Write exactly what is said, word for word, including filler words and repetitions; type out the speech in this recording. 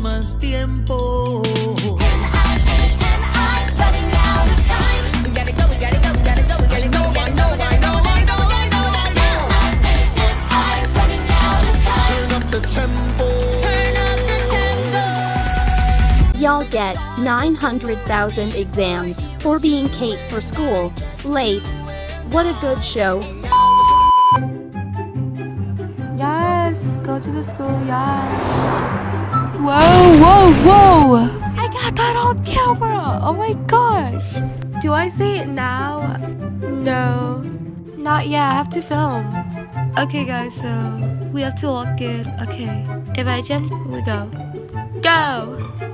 más tiempo. Y'all get nine hundred thousand exams for being Kate for school. Late. What a good show. Yes, go to the school, yes. Whoa, whoa, whoa! I got that on camera! Oh my gosh! Do I say it now? No. Not yet, I have to film. Okay guys, so we have to lock it. Okay. Imagine we go. Go!